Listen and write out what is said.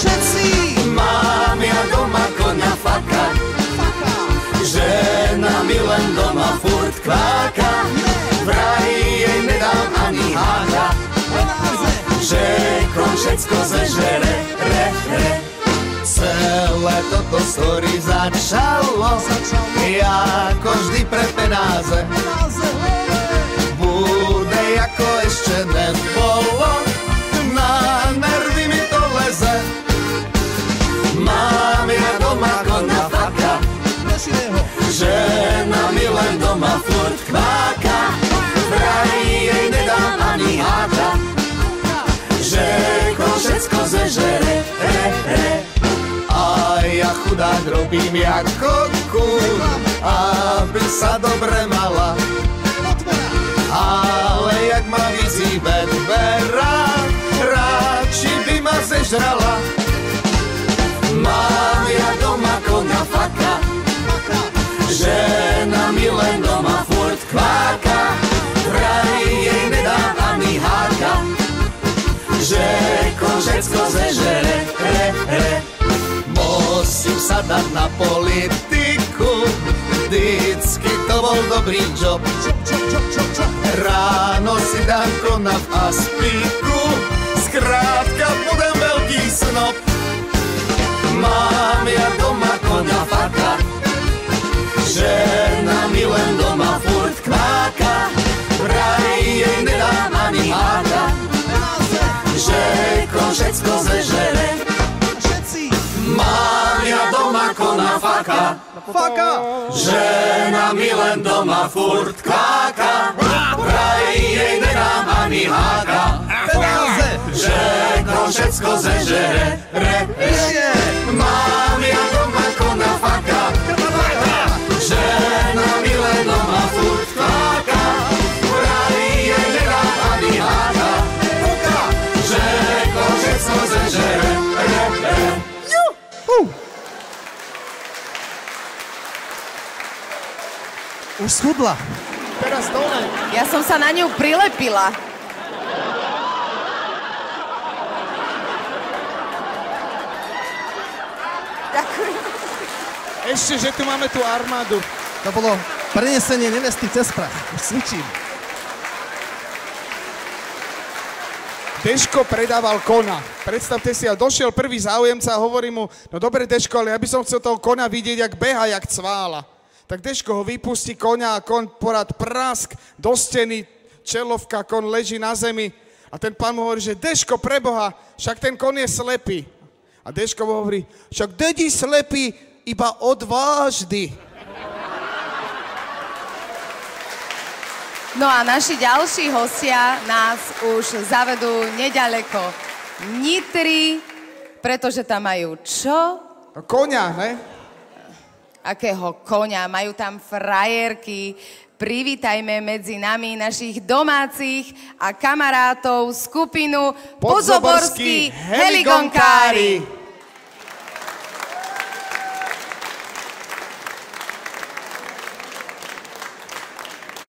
Všetci! Mám ja doma koňa Faka, žena mi len doma furt kváka, vraj jej nedám ani háka, že kon všetko zežere, Celé toto story začalo jako vždy pre penáze. Bude jako ešte nebolo, na nervy mi to leze. Mám ja doma koňa Faka, žena mi len doma furt kváka, vraj jej nedám ani háka, že kon všetko zežere, A ja chudák robím jako kún, aby sa dobre mala. Ale jak ma vyzýbe dvera, radši by ma zežrala. Mám ja doma koňa Faka, žena mi len doma furt kváka, vraj jej nedám ani háka, že kon všetko zežere, Musím sa dať na politiku, vždycky to bol dobrý job. Ráno si dám kona v aspiku, skrátka budem veľký snob. Mám ja doma koňa Faka, žena mi len doma furt kváka, vraj jej nedám ani háka, že kon všetko zežere. Mám ja doma kona Faka, žena mi len doma furt kváka, vraj jej nedám ani háka, že kon všetko zežere, Mám ja doma kona Faka, žena mi len doma furt kváka, vraj jej nedám ani háka, že kon všetko zežere, Už schudla. Teraz dole. Ja som sa na ňu prilepila. Ďakujem. Ešte, že tu máme tú armádu. To bolo prenesenie nevesty cez prach. Už cvičím. Deško predával kona. Predstavte si, ale došiel prvý záujemca a hovorí mu, no dobre Deško, ale ja by som chcel toho kona vidieť, jak beha, jak cvála. Tak Deško ho vypustí koňa a kon porad prask do steny, čelovka, kon leží na zemi. A ten pán mu hovorí, že Deško, preboha, však ten kon je slepý. A Deško mu hovorí, však dedi slepý, iba odváždy. No a naši ďalší hostia nás už zavedú neďaleko Nitry, pretože tam majú čo? Koňa, ne? Akého koňa? Majú tam frajerky. Privítajme medzi nami našich domácich a kamarátov skupinu Pozoborskí heligonkári.